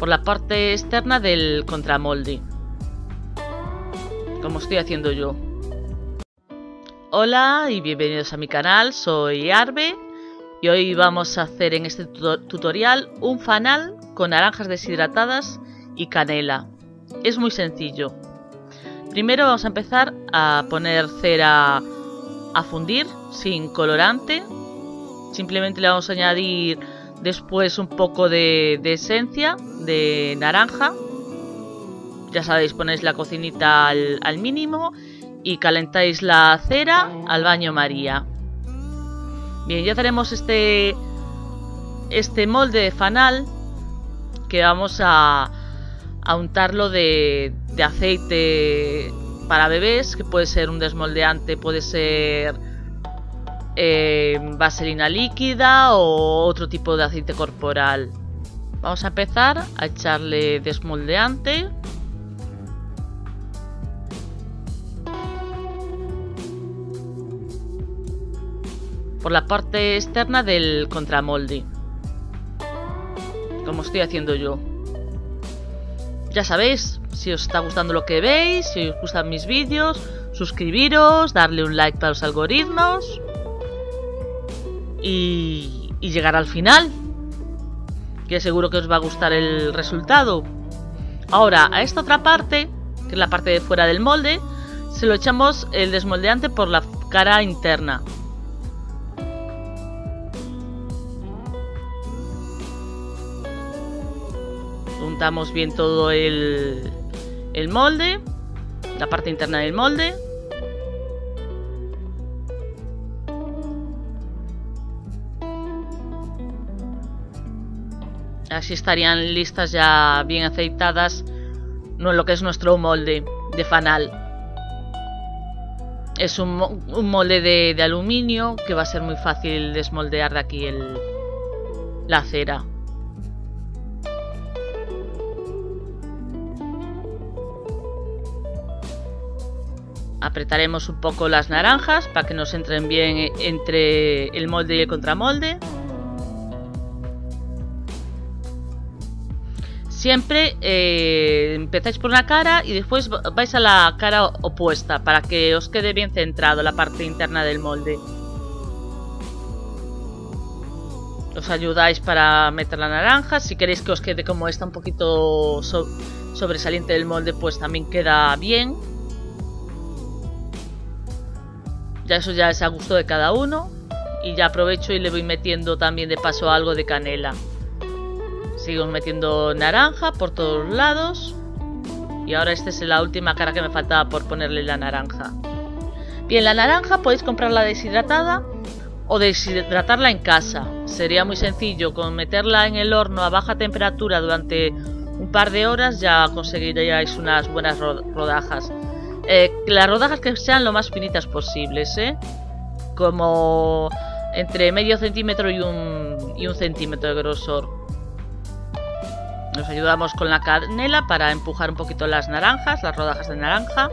por la parte externa del contramolde, como estoy haciendo yo. Hola y bienvenidos a mi canal, soy Arbe y hoy vamos a hacer en este tutorial un fanal con naranjas deshidratadas y canela. Es muy sencillo. Primero vamos a empezar a poner cera a fundir sin colorante. Simplemente le vamos a añadir después un poco de esencia de naranja. Ya sabéis, ponéis la cocinita al mínimo y calentáis la cera al baño María. Bien, ya tenemos este molde de fanal que vamos a untarlo de aceite para bebés, que puede ser un desmoldeante, puede ser vaselina líquida o otro tipo de aceite corporal. Vamos a empezar a echarle desmoldeante. Por la parte externa del contramolde, como estoy haciendo yo. Ya sabéis, si os está gustando lo que veis, si os gustan mis vídeos, suscribiros, darle un like para los algoritmos y llegar al final, que seguro que os va a gustar el resultado. Ahora, a esta otra parte, que es la parte de fuera del molde, se lo echamos el desmoldeante por la cara interna. Untamos bien todo el molde, la parte interna del molde. Así estarían listas ya bien aceitadas, no en lo que es nuestro molde de fanal. Es un molde de aluminio que va a ser muy fácil desmoldear de aquí la cera. Apretaremos un poco las naranjas para que nos entren bien entre el molde y el contramolde. Siempre empezáis por una cara y después vais a la cara opuesta para que os quede bien centrado la parte interna del molde. Os ayudáis para meter la naranja. Si queréis que os quede como esta un poquito sobresaliente del molde, pues también queda bien. Ya eso ya es a gusto de cada uno. Y ya aprovecho y le voy metiendo también de paso algo de canela. Sigo metiendo naranja por todos lados. Y ahora esta es la última cara que me faltaba por ponerle la naranja. Bien, la naranja podéis comprarla deshidratada o deshidratarla en casa. Sería muy sencillo, con meterla en el horno a baja temperatura durante un par de horas ya conseguiríais unas buenas rodajas. Las rodajas que sean lo más finitas posibles, como entre medio centímetro y un centímetro de grosor. Nos ayudamos con la canela para empujar un poquito las naranjas, las rodajas de naranja.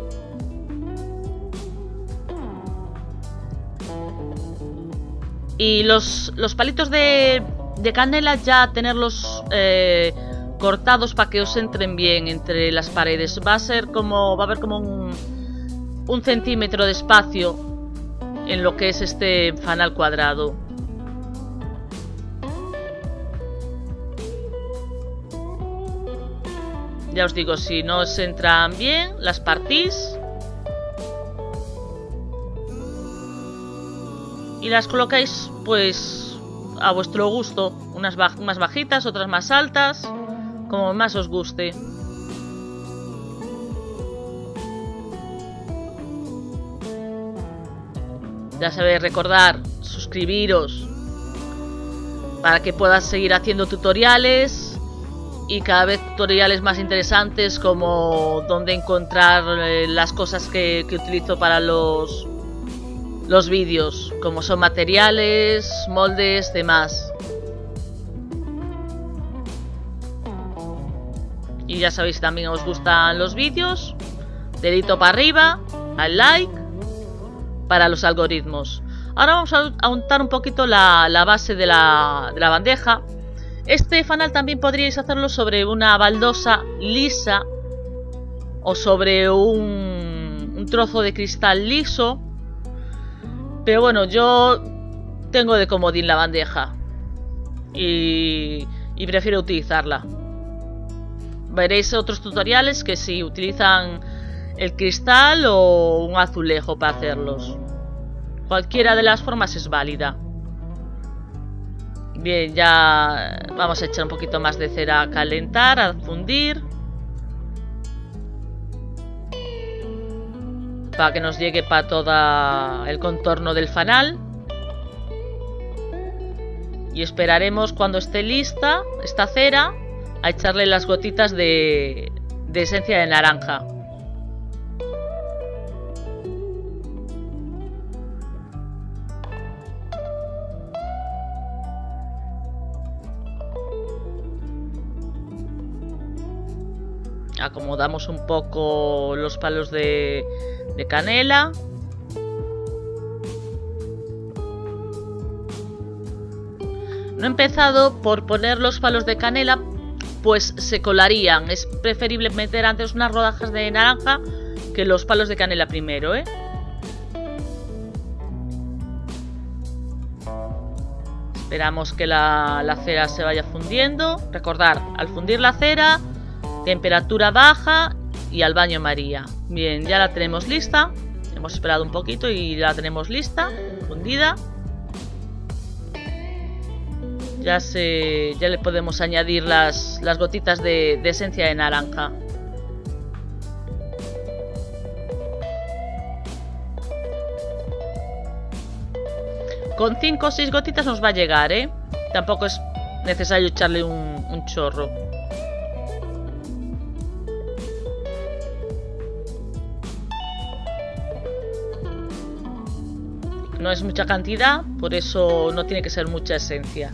Y los palitos de canela ya tenerlos cortados para que os entren bien entre las paredes. Va a haber como un centímetro de espacio en lo que es este fanal cuadrado. Ya os digo, si no os entran bien, las partís y las colocáis pues a vuestro gusto, unas más bajitas, otras más altas, como más os guste. Ya sabéis, recordar suscribiros para que puedas seguir haciendo tutoriales y cada vez tutoriales más interesantes, como dónde encontrar las cosas que utilizo para los vídeos, como son materiales, moldes, demás. Y ya sabéis, si también os gustan los vídeos, dedito para arriba, al like, para los algoritmos. Ahora vamos a untar un poquito la base de la bandeja. Este fanal también podríais hacerlo sobre una baldosa lisa o sobre un trozo de cristal liso. Pero bueno, yo tengo de comodín la bandeja y prefiero utilizarla. Veréis otros tutoriales que si utilizan el cristal o un azulejo para hacerlos. Cualquiera de las formas es válida. Bien, ya vamos a echar un poquito más de cera a calentar, a fundir. Para que nos llegue para todo el contorno del fanal. Y esperaremos cuando esté lista esta cera a echarle las gotitas de esencia de naranja. Acomodamos un poco los palos de canela. No he empezado por poner los palos de canela, pues se colarían. Es preferible meter antes unas rodajas de naranja que los palos de canela primero, ¿eh? Esperamos que la cera se vaya fundiendo. Recordar, al fundir la cera, temperatura baja y al baño María. Bien, ya la tenemos lista. Hemos esperado un poquito y la tenemos lista, fundida. Ya le podemos añadir las gotitas de esencia de naranja. Con 5 o 6 gotitas nos va a llegar, ¿eh? Tampoco es necesario echarle un chorro. No es mucha cantidad, por eso no tiene que ser mucha esencia.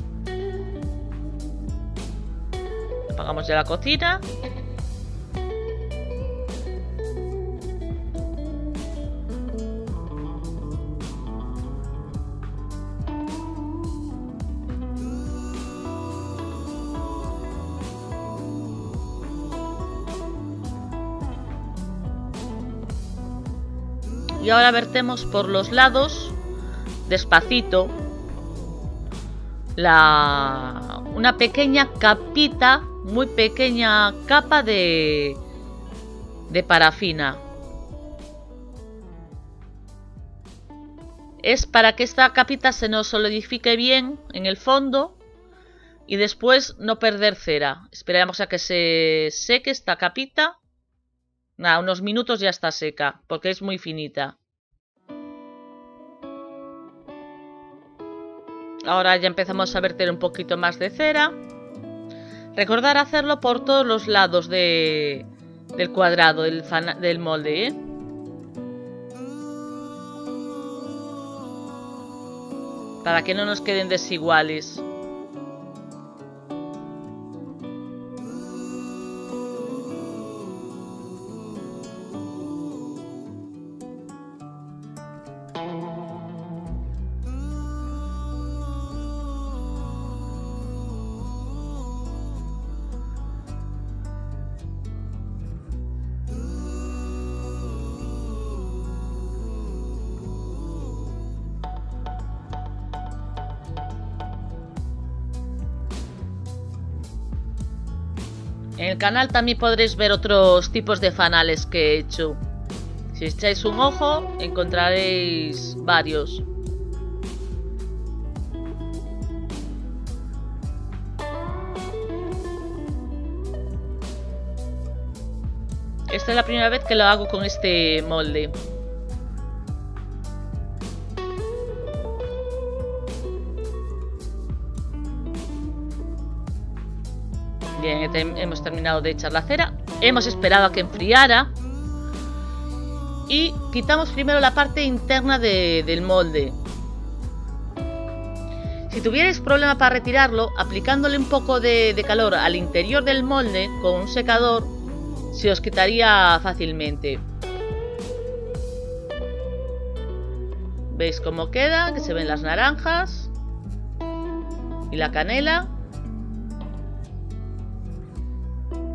Apagamos ya la cocina. Y ahora vertemos por los lados, despacito, una pequeña capita, muy pequeña capa de parafina. Es para que esta capita se nos solidifique bien en el fondo y después no perder cera. Esperamos a que se seque esta capita. Nada, unos minutos ya está seca, porque es muy finita. Ahora ya empezamos a verter un poquito más de cera. Recordar hacerlo por todos los lados del cuadrado, del molde, ¿eh? Para que no nos queden desiguales. En el canal también podréis ver otros tipos de fanales que he hecho. Si echáis un ojo, encontraréis varios. Esta es la primera vez que lo hago con este molde. Bien, hemos terminado de echar la cera. Hemos esperado a que enfriara. Y quitamos primero la parte interna del molde. Si tuvierais problema para retirarlo, aplicándole un poco de calor al interior del molde con un secador, se os quitaría fácilmente. ¿Veis cómo queda? Que se ven las naranjas y la canela.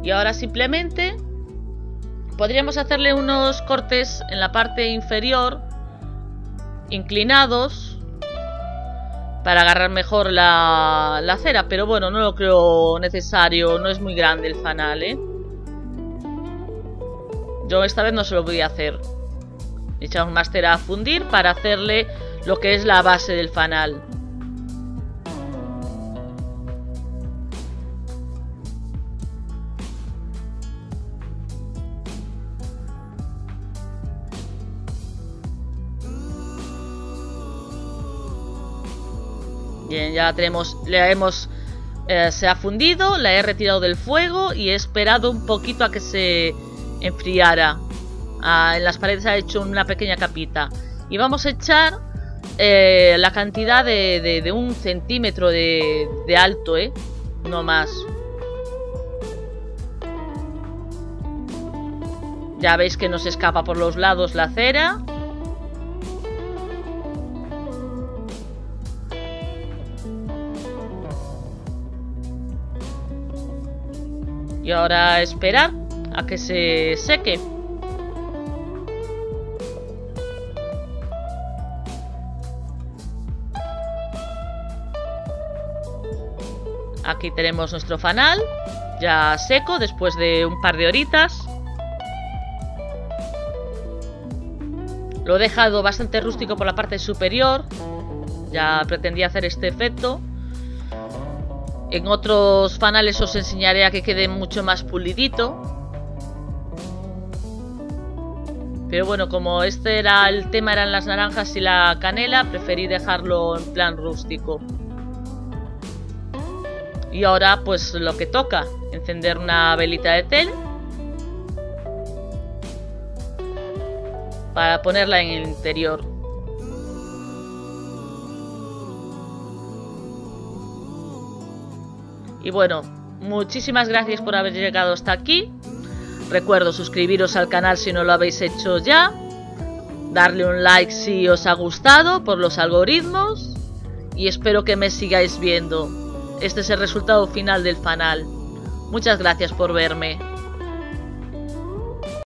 Y ahora simplemente podríamos hacerle unos cortes en la parte inferior, inclinados, para agarrar mejor la cera. Pero bueno, no lo creo necesario, no es muy grande el fanal, ¿eh? Yo esta vez no se lo voy a hacer. Echamos más cera a fundir para hacerle lo que es la base del fanal. Bien, ya tenemos, se ha fundido, la he retirado del fuego y he esperado un poquito a que se enfriara. En las paredes ha hecho una pequeña capita. Y vamos a echar la cantidad de 1 centímetro de alto, no más. Ya veis que nos escapa por los lados la cera. Y ahora esperar a que se seque. Aquí tenemos nuestro fanal ya seco después de un par de horitas. Lo he dejado bastante rústico por la parte superior. Ya pretendía hacer este efecto. En otros fanales os enseñaré a que quede mucho más pulidito. Pero bueno, como este era el tema, eran las naranjas y la canela, preferí dejarlo en plan rústico. Y ahora pues lo que toca, encender una velita de tel para ponerla en el interior. Y bueno, muchísimas gracias por haber llegado hasta aquí. Recuerdo suscribiros al canal si no lo habéis hecho ya. Darle un like si os ha gustado por los algoritmos. Y espero que me sigáis viendo. Este es el resultado final del fanal. Muchas gracias por verme.